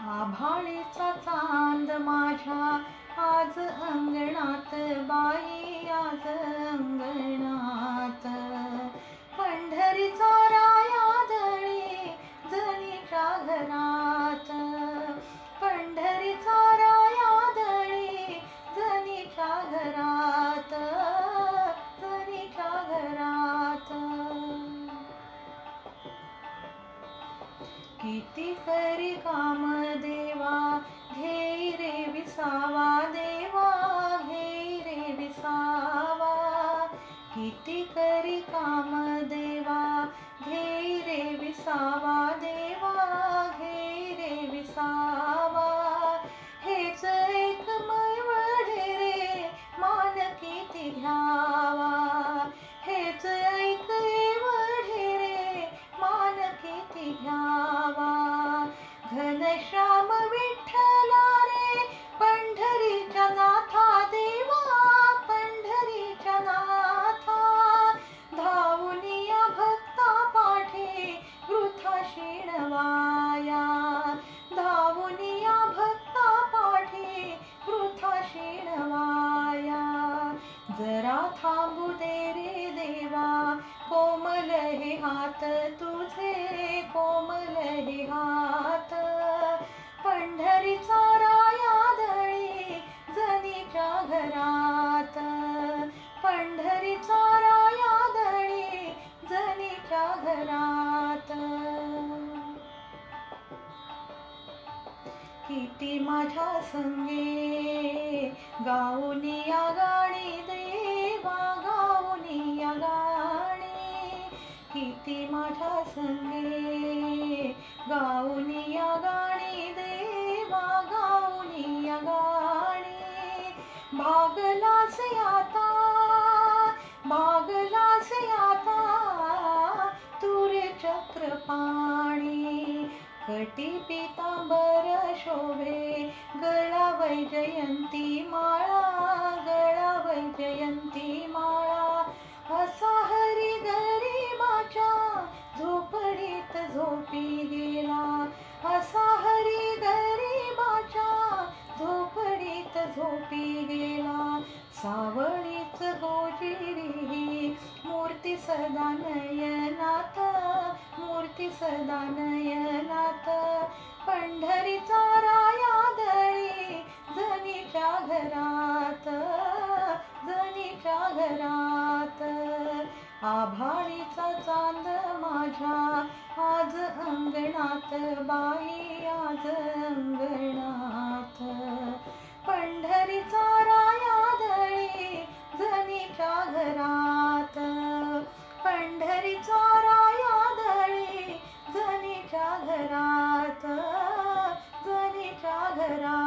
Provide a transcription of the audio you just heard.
आभाळीचा चांद माझ्या आज अंगणात बाई आज अंगणात पंढरीचा राया दळी जनीच्या घरात पंढरीचा राया दळी जनीच्या घरात जनीच्या घरात किती करी काम देवा घेई रे विसावा देवा घेई रे विसावा किती करी काम देवा घेई रे विसावा देवा घेई रे विसावा हेच एक मैवढे रे मान किती घ्यावा हेच एक एवढे रे मान किती घ्यावा घनश्याम विठ्ठला रे पंढरीच्या नाथा देवा पंढरीच्या नाथा धावूनिया भक्ता पाठी वृथा शिणवाया धावूनिया भक्ता पाठी वृथा शिणवाया जरा थांबू दे रे देवा कोमल हे हात तुझे कोमल हे हात पंढरीचा राया दळी जनीच्या घरात पंढरीचा राया दळी जनीच्या घरात किती माझ्या संगे गाऊनिया गाणी देवा गाऊनिया गाणी किती माझ्या संगे गाऊनिया गाणी देवा गाऊनिया गाणी भागलास आता भागलास आता तुरे चक्रपाणी कटी पीतांबर शोभे गळा वैजयंती माळा गळा वैजयंती माळा असा हरी गरीबाच्या झोपडीत झोपी गेला असा हरी गरीबाच्या झोपडीत झोपी गेला सावळीच गोजिरी मूर्ती सदा नयनात मूर्ती सदा नयनात पंढरीचा राया दळी जनीच्या घरात जनीच्या घरात आभाळीचा चांद माझ्या आज अंगणात बाई आज अंगणात पंढरीचा राया दळी जनीच्या घरात पंढरीचा राया दळी जनीच्या घरात जनीच्या घरात